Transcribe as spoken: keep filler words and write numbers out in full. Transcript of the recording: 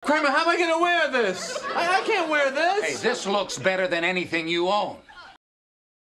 Kramer, how am I going to wear this? I, I can't wear this. Hey, this looks better than anything you own.